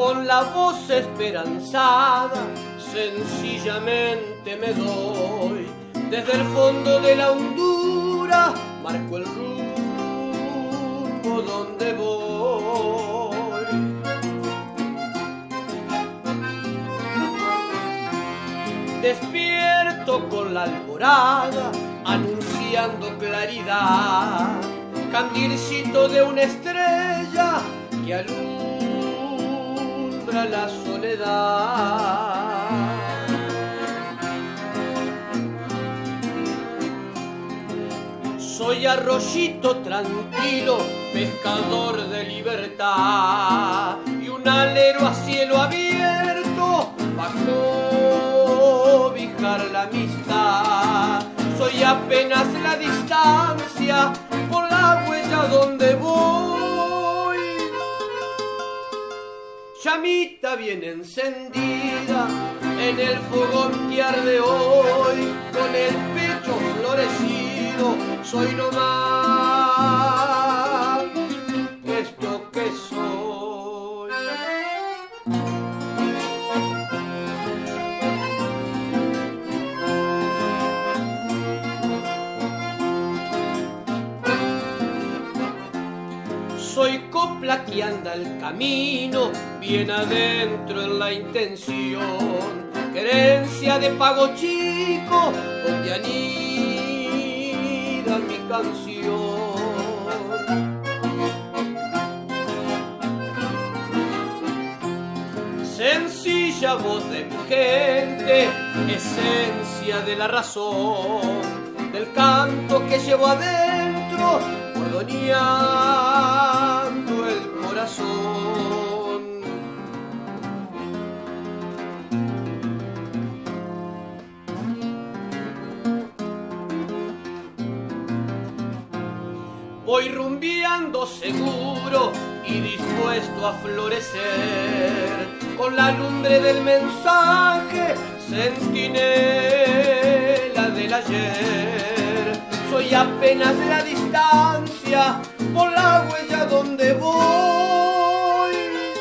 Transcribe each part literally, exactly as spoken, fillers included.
con la voz esperanzada, sencillamente me doy. Desde el fondo de la hondura marco el rumbo donde voy. Despierto con la alborada, anunciando claridad, candilcito de una estrella que alumbra la soledad. Soy arroyito tranquilo, pescador de libertad, y un alero a cielo abierto bajo cobijar la amistad. Soy apenas la distancia por la huella donde voy. Llamita bien encendida en el fogón que arde hoy, con el pecho florecido, soy nomás esto que soy. Soy copla que anda el camino, bien adentro en la intención, querencia de pago chico, donde anida mi canción. Sencilla voz de mi gente, esencia de la razón, del canto que llevo adentro, bordoneando el corazón. Voy rumbeando seguro y dispuesto a florecer, con la lumbre del mensaje, centinela del ayer. Soy apenas la distancia por la huella donde voy.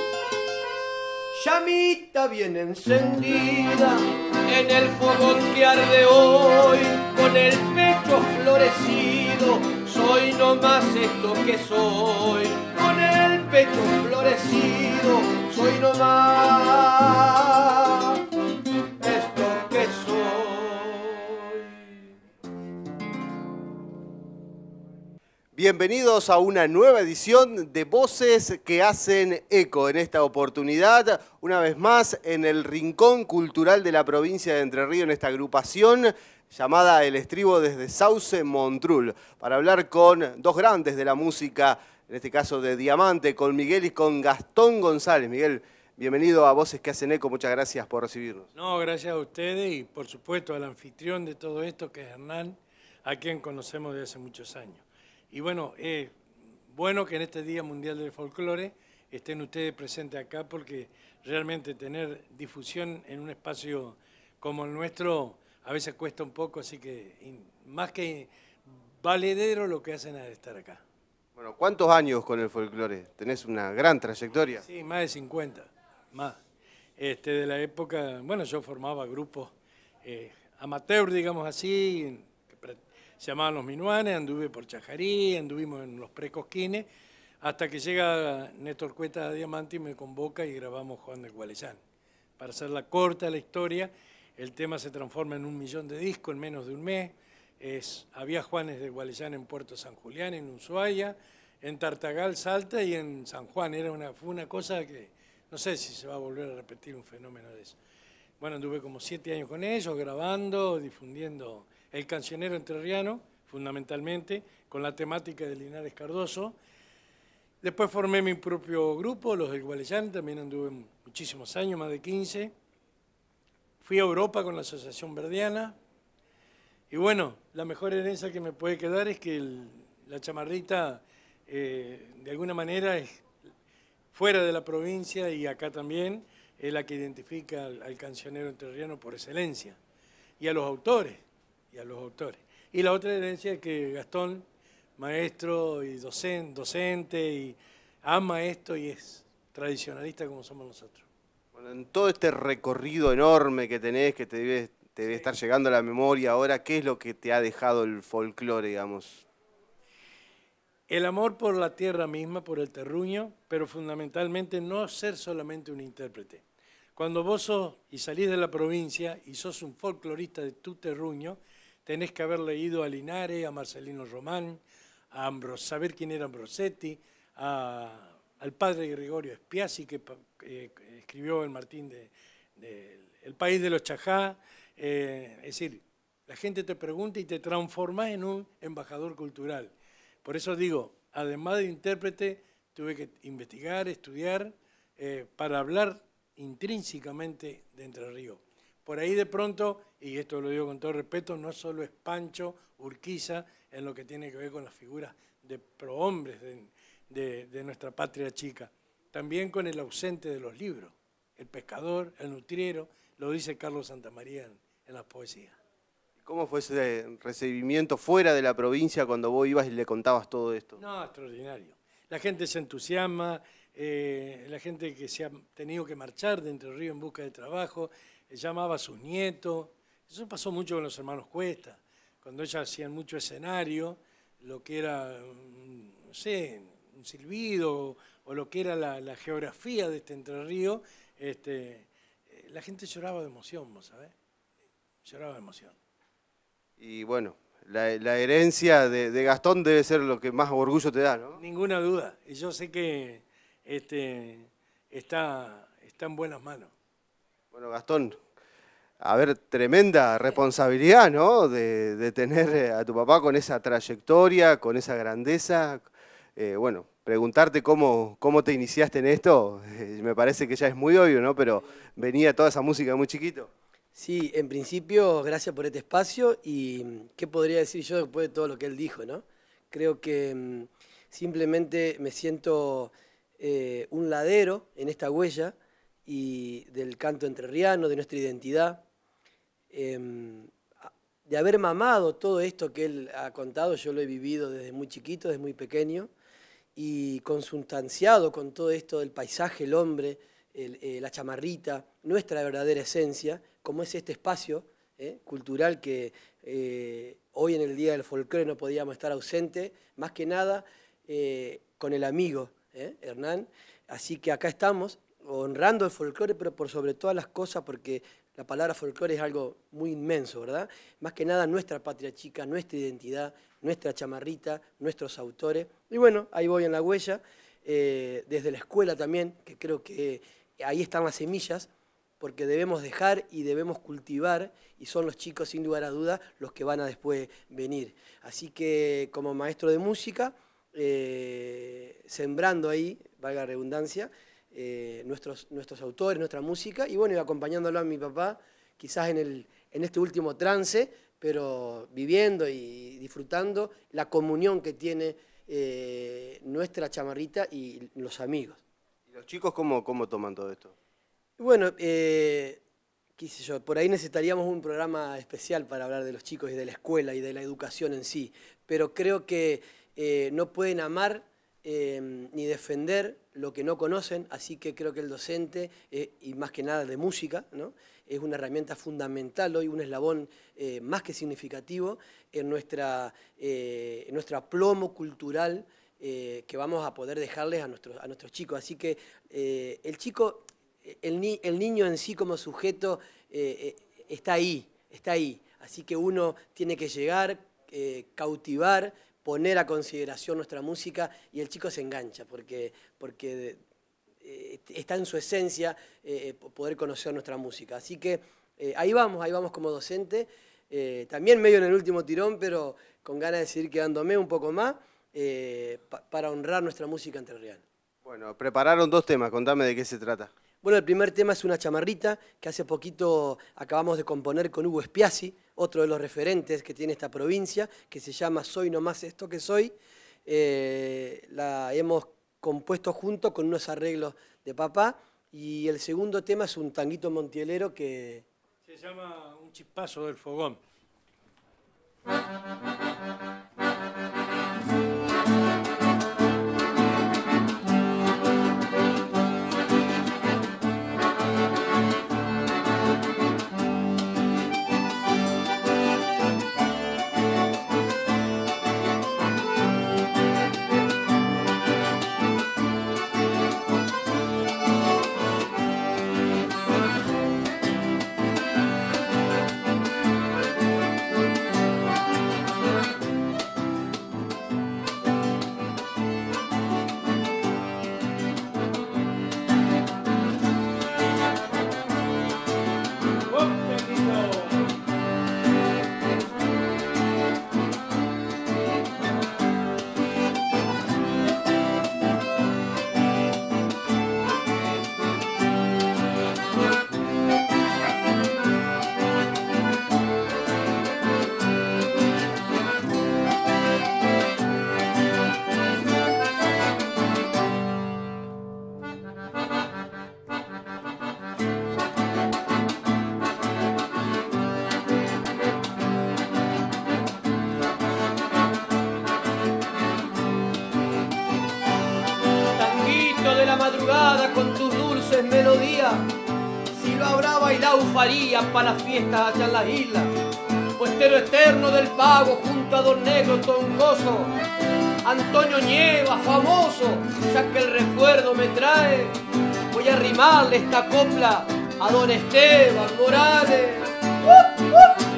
Llamita bien encendida en el fogón que arde hoy, con el pecho florecido, soy nomás esto que soy. Con el pecho florecido, soy nomás esto que soy. Bienvenidos a una nueva edición de Voces que hacen eco. En esta oportunidad, una vez más, en el Rincón Cultural de la provincia de Entre Ríos, en esta agrupación llamada El Estribo desde Sauce Montrul, para hablar con dos grandes de la música, en este caso de Diamante, con Miguel y con Gastón González. Miguel, bienvenido a Voces que hacen eco, muchas gracias por recibirnos. No, gracias a ustedes y por supuesto al anfitrión de todo esto, que es Hernán, a quien conocemos desde hace muchos años. Y bueno, es eh, bueno que en este Día Mundial del Folclore estén ustedes presentes acá, porque realmente tener difusión en un espacio como el nuestro a veces cuesta un poco, así que más que valedero lo que hacen es estar acá. Bueno, ¿cuántos años con el folclore? Tenés una gran trayectoria. Sí, más de cincuenta, más. Este, de la época, bueno, yo formaba grupos eh, amateur, digamos así, que se llamaban Los Minuanes, anduve por Chajarí, anduvimos en los Precosquines, hasta que llega Néstor Cueta a Diamante y me convoca y grabamos Juan del Gualeyán. Para hacerla corta la historia, el tema se transforma en un millón de discos en menos de un mes. Es, había Juanes de Gualeyán en Puerto San Julián, en Ushuaia, en Tartagal, Salta y en San Juan. Era una, fue una cosa que no sé si se va a volver a repetir un fenómeno de eso. Bueno, anduve como siete años con ellos, grabando, difundiendo el cancionero entrerriano, fundamentalmente, con la temática de Linares Cardoso. Después formé mi propio grupo, los del Gualeyán, también anduve muchísimos años, más de quince. Fui a Europa con la Asociación Verdiana. Y bueno, la mejor herencia que me puede quedar es que el, la chamarrita, eh, de alguna manera, es fuera de la provincia y acá también, es la que identifica al, al cancionero entrerriano por excelencia. Y a los autores, y a los autores. Y la otra herencia es que Gastón, maestro y docente, docente y ama esto y es tradicionalistas como somos nosotros. Bueno, en todo este recorrido enorme que tenés, que te debe, te debe estar llegando a la memoria ahora, ¿qué es lo que te ha dejado el folclore, digamos? El amor por la tierra misma, por el terruño, pero fundamentalmente no ser solamente un intérprete. Cuando vos sos y salís de la provincia y sos un folclorista de tu terruño, tenés que haber leído a Linares, a Marcelino Román, a Ambros, saber quién era Ambrosetti, a, al padre Gregorio Spiazzi, que eh, escribió el Martín de, de El País de los Chajá. Eh, es decir, la gente te pregunta y te transformás en un embajador cultural. Por eso digo, además de intérprete, tuve que investigar, estudiar, eh, para hablar intrínsecamente de Entre Ríos. Por ahí de pronto, y esto lo digo con todo respeto, no solo es Pancho, Urquiza, en lo que tiene que ver con las figuras de prohombres de, de, de nuestra patria chica, también con el ausente de los libros, el pescador, el nutriero, lo dice Carlos Santamaría en, en las poesías. ¿Cómo fue ese recibimiento fuera de la provincia cuando vos ibas y le contabas todo esto? No, extraordinario. La gente se entusiasma, eh, la gente que se ha tenido que marchar de Entre Ríos en busca de trabajo, eh, llamaba a sus nietos. Eso pasó mucho con los hermanos Cuesta, cuando ellos hacían mucho escenario, lo que era, no sé, un silbido o lo que era la, la geografía de este Entre Ríos, este, eh, la gente lloraba de emoción, ¿vos sabés? Lloraba de emoción. Y bueno, la, la herencia de, de Gastón debe ser lo que más orgullo te da, ¿no? Ninguna duda. Y yo sé que este, está, está en buenas manos. Bueno, Gastón, a ver, tremenda responsabilidad, ¿no? De, de tener a tu papá con esa trayectoria, con esa grandeza. Eh, bueno, preguntarte cómo, cómo te iniciaste en esto, eh, me parece que ya es muy obvio, ¿no? Pero venía toda esa música muy chiquito. Sí, en principio, gracias por este espacio y qué podría decir yo después de todo lo que él dijo, ¿no? Creo que mmm, simplemente me siento eh, un ladero en esta huella y del canto entrerriano, de nuestra identidad, eh, de haber mamado todo esto que él ha contado. Yo lo he vivido desde muy chiquito, desde muy pequeño, y consustanciado con todo esto del paisaje, el hombre, el, eh, la chamarrita, nuestra verdadera esencia, como es este espacio eh, cultural que eh, hoy en el Día del Folclore no podíamos estar ausente, más que nada eh, con el amigo eh, Hernán. Así que acá estamos honrando el folclore, pero por sobre todas las cosas, porque la palabra folclore es algo muy inmenso, ¿verdad? Más que nada nuestra patria chica, nuestra identidad, nuestra chamarrita, nuestros autores. Y bueno, ahí voy en la huella, eh, desde la escuela también, que creo que ahí están las semillas, porque debemos dejar y debemos cultivar, y son los chicos, sin lugar a dudas, los que van a después venir. Así que como maestro de música, eh, sembrando ahí, valga la redundancia, eh, nuestros, nuestros autores, nuestra música, y bueno, y acompañándolo a mi papá, quizás en, el, en este último trance, pero viviendo y disfrutando la comunión que tiene eh, nuestra chamarrita y los amigos. ¿Y los chicos cómo, cómo toman todo esto? Bueno, eh, qué sé yo, por ahí necesitaríamos un programa especial para hablar de los chicos y de la escuela y de la educación en sí, pero creo que eh, no pueden amar eh, ni defender lo que no conocen, así que creo que el docente, eh, y más que nada de música, ¿no?, es una herramienta fundamental hoy, un eslabón eh, más que significativo en nuestra, eh, en nuestro aplomo cultural eh, que vamos a poder dejarles a nuestros, a nuestros chicos. Así que eh, el chico... El, ni, el niño en sí como sujeto eh, eh, está ahí, está ahí. Así que uno tiene que llegar, eh, cautivar, poner a consideración nuestra música y el chico se engancha porque, porque eh, está en su esencia eh, poder conocer nuestra música. Así que eh, ahí vamos, ahí vamos como docente, eh, también medio en el último tirón, pero con ganas de seguir quedándome un poco más eh, pa, para honrar nuestra música entrerriana. Bueno, prepararon dos temas, contame de qué se trata. Bueno, el primer tema es una chamarrita que hace poquito acabamos de componer con Hugo Spiazzi, otro de los referentes que tiene esta provincia, que se llama Soy nomás esto que soy. Eh, la hemos compuesto junto con unos arreglos de papá, y el segundo tema es un tanguito montielero que... se llama Un chispazo del fogón. madrugada con tus dulces melodías, si lo habrá bailado faría para las fiestas allá en las islas. Puestero eterno del pago junto a Don Negro Tongoso, Antonio Nieva, famoso, ya que el recuerdo me trae, voy a rimarle esta copla a Don Esteban Morales. ¡Uh, uh!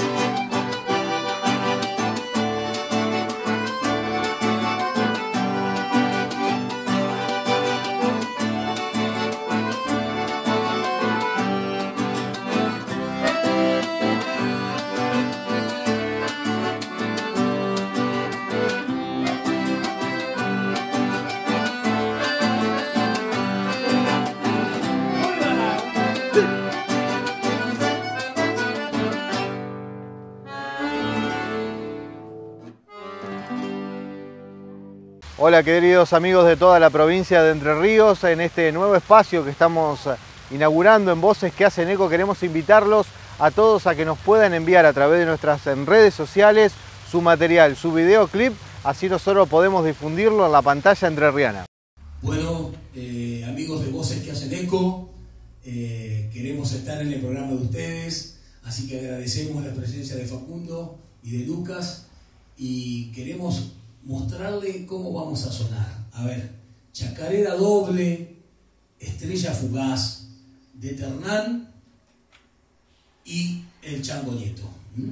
Hola queridos amigos de toda la provincia de Entre Ríos, en este nuevo espacio que estamos inaugurando en Voces que hacen eco, queremos invitarlos a todos a que nos puedan enviar a través de nuestras redes sociales su material, su videoclip, así nosotros podemos difundirlo en la pantalla entrerriana. Bueno, eh, amigos de Voces que hacen eco, eh, queremos estar en el programa de ustedes, así que agradecemos la presencia de Facundo y de Lucas y queremos mostrarle cómo vamos a sonar. A ver, Chacarera Doble, Estrella Fugaz, de Ternán y El Chango Nieto. ¿Mm?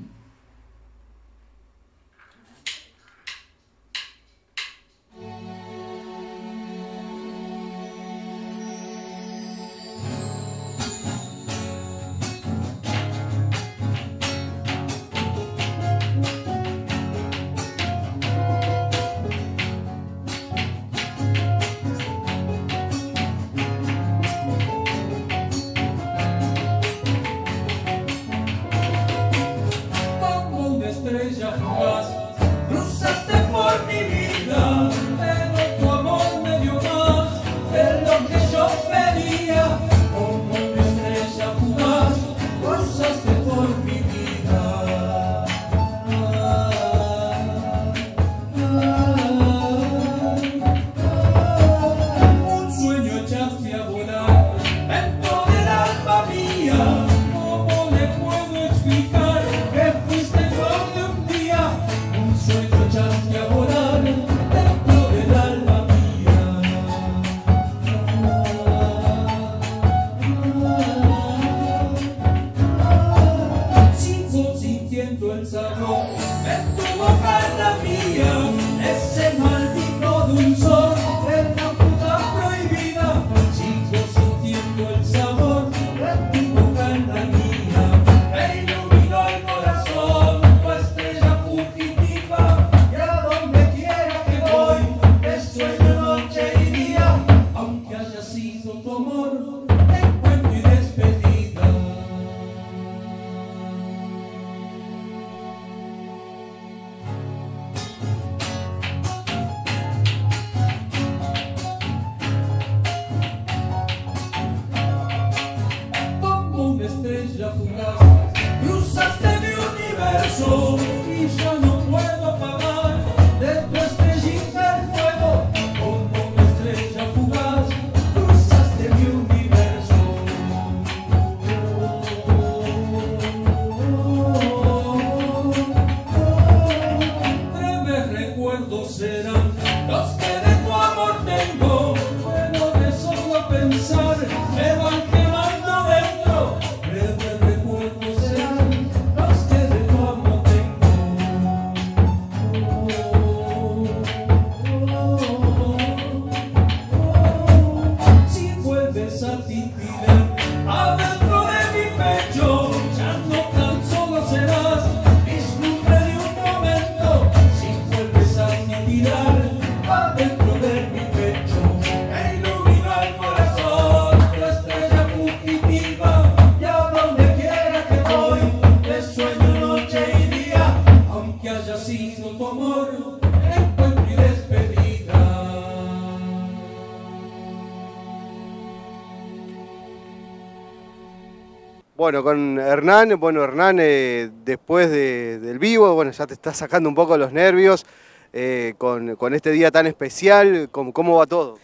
Bueno, con Hernán, bueno, Hernán, eh, después de, del vivo, bueno, ya te está sacando un poco los nervios, eh, con, con este día tan especial, ¿cómo, cómo va todo?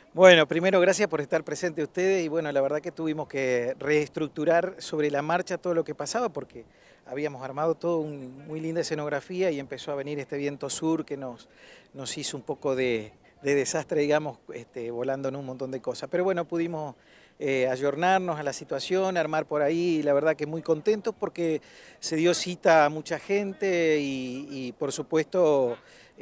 Bueno, primero gracias por estar presentes ustedes y bueno, la verdad que tuvimos que reestructurar sobre la marcha todo lo que pasaba porque habíamos armado todo un muy linda escenografía y empezó a venir este viento sur que nos, nos hizo un poco de, de desastre, digamos, este, volando en un montón de cosas. Pero bueno, pudimos eh, ayornarnos a la situación, armar por ahí y la verdad que muy contentos porque se dio cita a mucha gente y, y por supuesto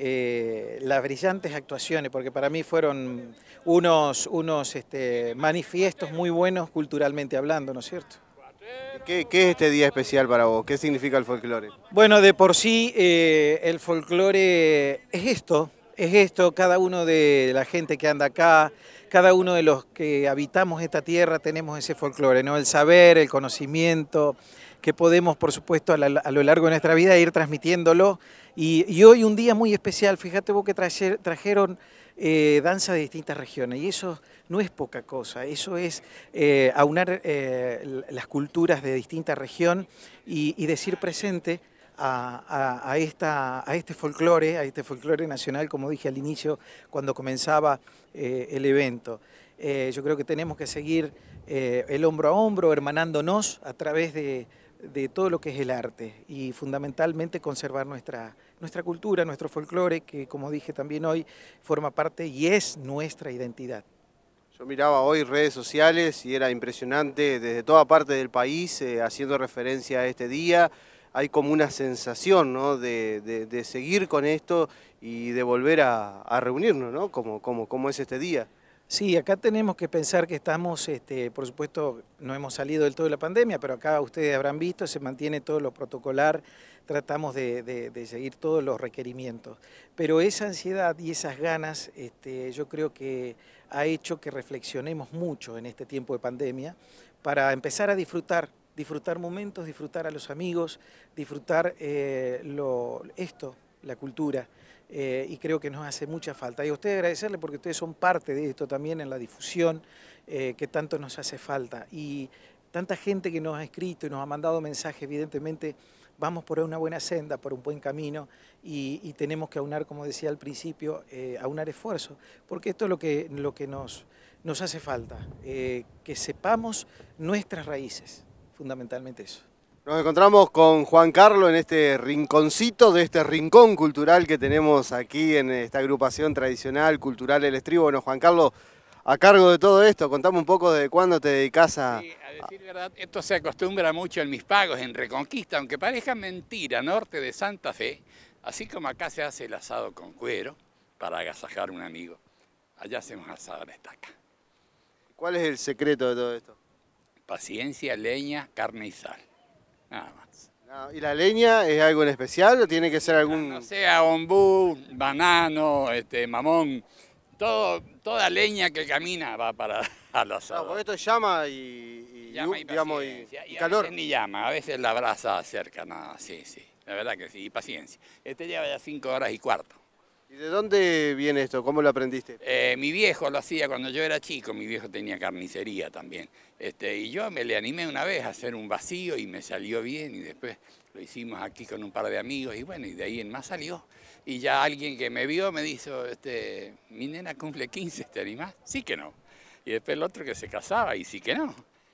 eh, las brillantes actuaciones, porque para mí fueron unos, unos este, manifiestos muy buenos culturalmente hablando, ¿no es cierto? ¿Qué, ¿Qué es este día especial para vos? ¿Qué significa el folclore? Bueno, de por sí eh, el folclore es esto, es esto, cada uno de la gente que anda acá, cada uno de los que habitamos esta tierra tenemos ese folclore, ¿no? El saber, el conocimiento, que podemos, por supuesto, a, la, a lo largo de nuestra vida ir transmitiéndolo. Y, y hoy un día muy especial, fíjate vos que traje, trajeron eh, danza de distintas regiones, y eso no es poca cosa, eso es eh, aunar eh, las culturas de distinta región y, y decir presente a, a, a, esta, a este folclore, a este folclore nacional, como dije al inicio, cuando comenzaba eh, el evento. Eh, yo creo que tenemos que seguir eh, el hombro a hombro, hermanándonos a través de, de todo lo que es el arte y fundamentalmente conservar nuestra, nuestra cultura, nuestro folclore, que como dije también hoy, forma parte y es nuestra identidad. Yo miraba hoy redes sociales y era impresionante desde toda parte del país eh, haciendo referencia a este día. Hay como una sensación, ¿no? de, de, de seguir con esto y de volver a, a reunirnos, ¿no? como, como, como es este día. Sí, acá tenemos que pensar que estamos, este, por supuesto, no hemos salido del todo de la pandemia, pero acá ustedes habrán visto, se mantiene todo lo protocolar, tratamos de, de, de seguir todos los requerimientos. Pero esa ansiedad y esas ganas, este, yo creo que ha hecho que reflexionemos mucho en este tiempo de pandemia para empezar a disfrutar, disfrutar momentos, disfrutar a los amigos, disfrutar eh, lo, esto, la cultura. Eh, y creo que nos hace mucha falta. Y a ustedes agradecerle porque ustedes son parte de esto también en la difusión eh, que tanto nos hace falta. Y tanta gente que nos ha escrito y nos ha mandado mensajes, evidentemente vamos por una buena senda, por un buen camino y, y tenemos que aunar, como decía al principio, eh, aunar esfuerzo, porque esto es lo que, lo que nos, nos hace falta, eh, que sepamos nuestras raíces, fundamentalmente eso. Nos encontramos con Juan Carlos en este rinconcito de este rincón cultural que tenemos aquí en esta agrupación tradicional cultural El Estribo. Bueno, Juan Carlos, a cargo de todo esto, contame un poco de cuándo te dedicas a... Sí, a decir verdad, esto se acostumbra mucho en mis pagos, en Reconquista, aunque parezca mentira, norte de Santa Fe, así como acá se hace el asado con cuero para agasajar a un amigo, allá hacemos asado a la estaca. ¿Cuál es el secreto de todo esto? Paciencia, leña, carne y sal. Nada más. No, ¿y la leña es algo en especial o tiene que ser algún...? No sea ombú, banano, este, mamón, todo, toda leña que camina va para al asado. No, porque esto llama y, y, llama y, digamos, y, y, y a calor. veces ni llama, a veces la brasa cerca, nada, sí, sí, la verdad que sí, y paciencia. Este lleva ya cinco horas y cuarto. ¿Y de dónde viene esto? ¿Cómo lo aprendiste? Eh, mi viejo lo hacía cuando yo era chico, mi viejo tenía carnicería también. Este, y yo me le animé una vez a hacer un vacío y me salió bien y después lo hicimos aquí con un par de amigos y bueno, y de ahí en más salió. Y ya alguien que me vio me dijo, este, mi nena cumple quince, ¿te animás? Sí que no. Y después el otro que se casaba y sí que no.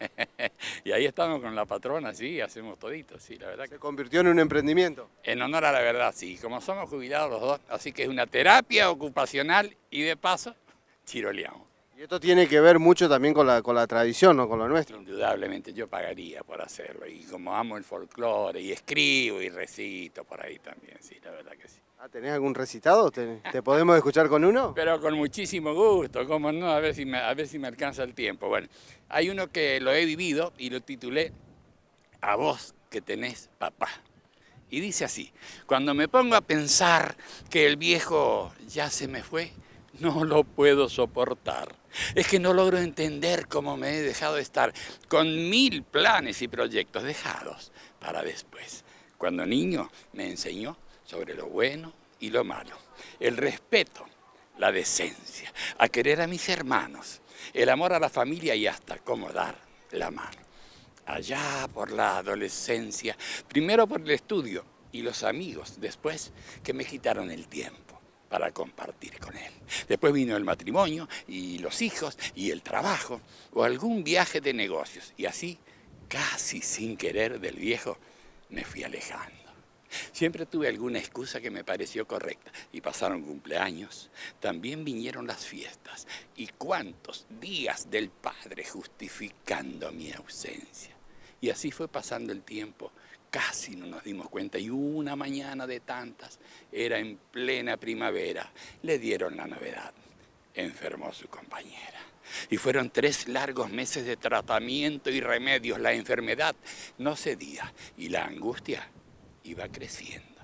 Y ahí estamos con la patrona, sí, hacemos todito, sí, la verdad que... ¿Se convirtió en un emprendimiento? En honor a la verdad, sí, como somos jubilados los dos, así que es una terapia ocupacional y de paso, chiroleamos. Y esto tiene que ver mucho también con la, con la tradición, ¿no? Con lo nuestro. Indudablemente yo pagaría por hacerlo y como amo el folclore y escribo y recito por ahí también, sí, la verdad que sí. Ah, ¿tenés algún recitado? ¿Te, ¿Te podemos escuchar con uno? Pero con muchísimo gusto, cómo no, a ver, si me, a ver si me alcanza el tiempo. Bueno, hay uno que lo he vivido y lo titulé A vos que tenés papá. Y dice así, cuando me pongo a pensar que el viejo ya se me fue, no lo puedo soportar. Es que no logro entender cómo me he dejado estar con mil planes y proyectos dejados para después. Cuando niño me enseñó sobre lo bueno y lo malo, el respeto, la decencia, a querer a mis hermanos, el amor a la familia y hasta cómo dar la mano. Allá por la adolescencia, primero por el estudio y los amigos, después que me quitaron el tiempo para compartir con él. Después vino el matrimonio y los hijos y el trabajo o algún viaje de negocios. Y así, casi sin querer del viejo, me fui alejando. Siempre tuve alguna excusa que me pareció correcta y pasaron cumpleaños. También vinieron las fiestas y cuántos días del padre justificando mi ausencia. Y así fue pasando el tiempo. Casi no nos dimos cuenta y una mañana de tantas, era en plena primavera, le dieron la novedad. Enfermó su compañera. Y fueron tres largos meses de tratamiento y remedios. La enfermedad no cedía y la angustia iba creciendo.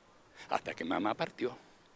Hasta que mamá partió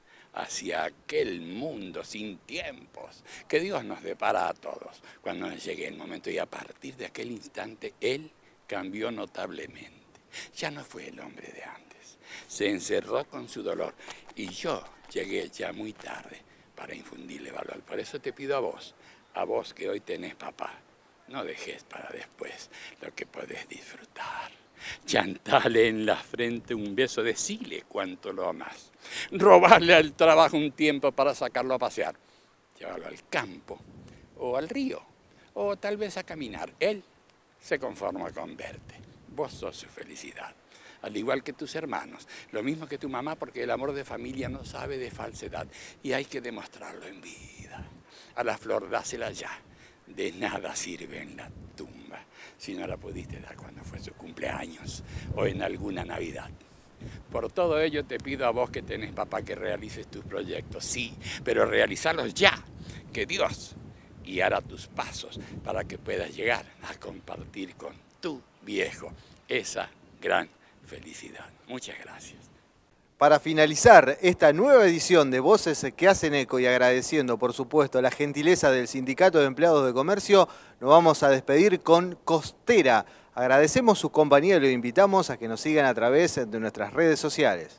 hacia aquel mundo sin tiempos que Dios nos depara a todos cuando nos llegue el momento. Y a partir de aquel instante, él cambió notablemente. Ya no fue el hombre de antes. Se encerró con su dolor y yo llegué ya muy tarde para infundirle valor. Por eso te pido a vos, a vos que hoy tenés papá, no dejes para después lo que podés disfrutar. Chantale en la frente un beso, decile cuánto lo amás. Robarle al trabajo un tiempo para sacarlo a pasear. Llévalo al campo o al río o tal vez a caminar. Él se conforma con verte. Vos sos su felicidad, al igual que tus hermanos, lo mismo que tu mamá, porque el amor de familia no sabe de falsedad y hay que demostrarlo en vida. A la flor dásela ya, de nada sirve en la tumba, si no la pudiste dar cuando fue su cumpleaños o en alguna Navidad. Por todo ello te pido a vos que tenés papá que realices tus proyectos, sí, pero realizarlos ya, que Dios guiará tus pasos para que puedas llegar a compartir con tu viejo esa gran felicidad. Muchas gracias. Para finalizar esta nueva edición de Voces que hacen eco y agradeciendo, por supuesto, la gentileza del Sindicato de Empleados de Comercio, nos vamos a despedir con Costera. Agradecemos su compañía y los invitamos a que nos sigan a través de nuestras redes sociales.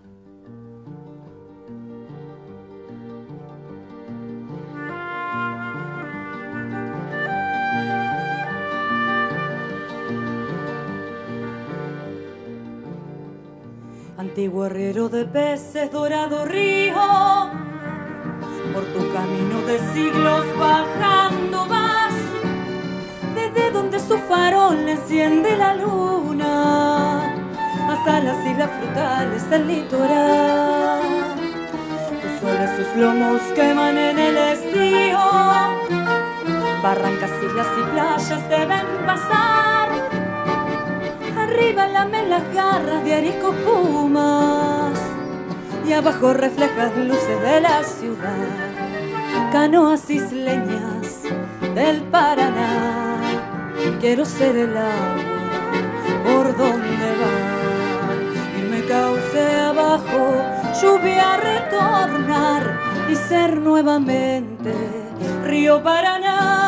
Antiguo herrero de peces, dorado río, por tu camino de siglos bajando vas, desde donde su farol enciende la luna, hasta las islas frutales del litoral. Tus soles, sus lomos queman en el estío, barrancas, islas y playas deben pasar. Arriba lamen las garras de ariscos pumas y abajo reflejas luces de la ciudad. Canoas isleñas del Paraná, quiero ser el agua por donde va. Irme cauce abajo, lluvia a retornar y ser nuevamente río Paraná.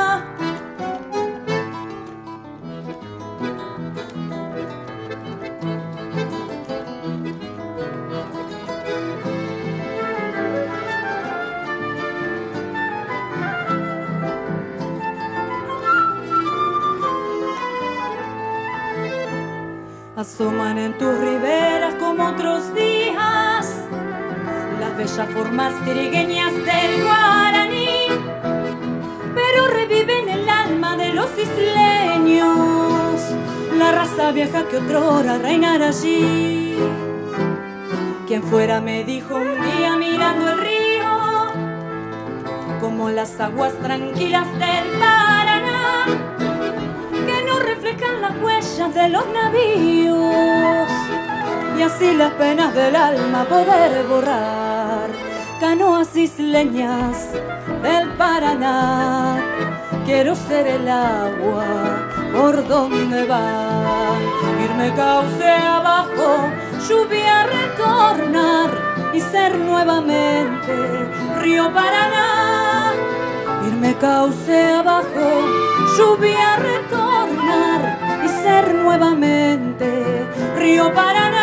Asoman en tus riberas como otros días las bellas formas trigueñas del guaraní, pero reviven el alma de los isleños, la raza vieja que otrora reinara allí. Quien fuera me dijo un día mirando el río, como las aguas tranquilas del Paraná, que no reflejan las huellas de los navíos, y así las penas del alma poder borrar. Canoas isleñas del Paraná, quiero ser el agua por donde va. Irme cauce abajo, lluvia a retornar y ser nuevamente río Paraná. Irme cauce abajo, lluvia a retornar y ser nuevamente río Paraná.